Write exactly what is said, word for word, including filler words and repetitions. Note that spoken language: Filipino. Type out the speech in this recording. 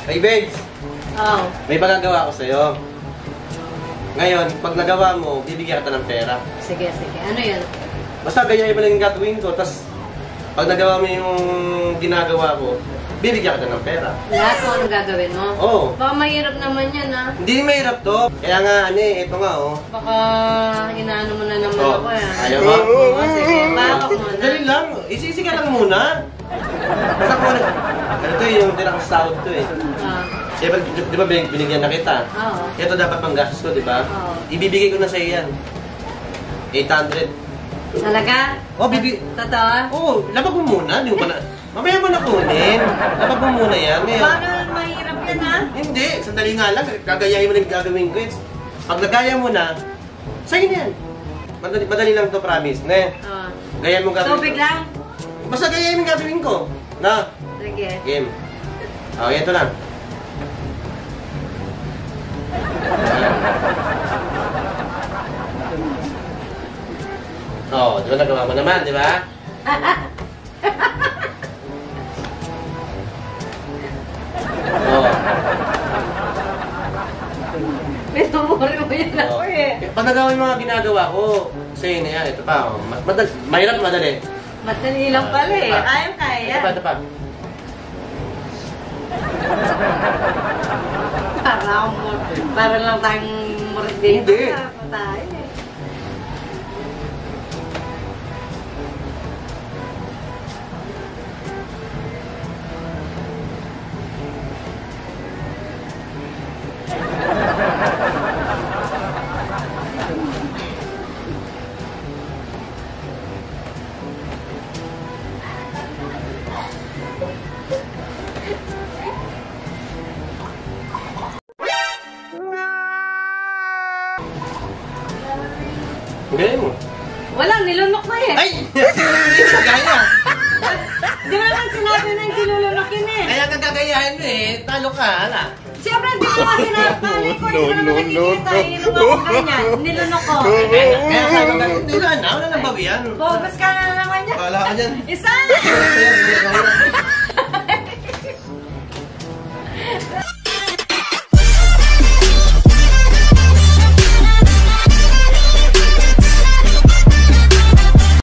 Hey, babes. Oh. May magagawa ko sa'yo. Ngayon, pag nagawa mo, bibigyan kita ng pera. Sige, sige. Ano yun? Basta ganyan iba lang yung gagawin ko, tapos pag nagawa mo yung ginagawa ko, bibigyan kita ng pera. Lahat kung anong gagawin mo? Oo. Oh. Baka mahirap naman yan, ha? Hindi mahirap to. Kaya nga, ano eh, ito nga, oh. Baka inaano mo na naman Oh. ako, eh. Ayaw mo? Oo, sige. Bawak mo na. Dali lang. Isisi ka lang muna. Basta kung ano, ganito eh, yung dirang sahod to eh. Ah. Di ba, di ba binigyan na kita? Oo. Ito dapat pang gastos ko, di ba? Oo. Ibibigay ko na sa yan. eight hundred. Talaga? Oh, bibi... Totoo? Oo, oh, labag mo muna. Di mo pa na... Mamaya mo na kunin. Labag mo muna yan. Ngayon. Paano mahirap yan, ha? Hindi, sandali nga lang. Gagayahin mo na yung gagawin ko. Pag nagaya mo na, sa'yo na yan. Madali, madali lang to, promise. Ne? Oo. Gayahin mo gagawin Tubig ko. lang? Basta gayahin mo yung gagawin ko. Na? Sige. Game. Oh, yan to lang. Oh, di ba nagawa mo naman, di ba? Oh. Pinumuri mo yan ako, Oh. eh. Pag nagawa yung mga ginagawa ko, sa'yo na yan, ito pa, oh. Madali, mahirap madali. Madali lang pala, eh. Ito pa. Ayaw kaya yan. Ito pa, ito pa. Para akong mur... Para lang tayong murdito. Hindi. Para tayo, eh. Galing mo. Wala, nilunok na eh. Ay! Gaya! Di ba naman sinabi na yung nilunok yun eh. Kaya kang gagayahin mo eh. Talo ka, hala. Siyempre, di ko naman sinabi ko. Hindi ko naman nakikita. Ilunok ko ganyan. Nilunok ko. Kaya, kaya sabi ka, hindi na, wala nang bawi yan. Bogus ka na naman yan. Wala ka dyan. Isa!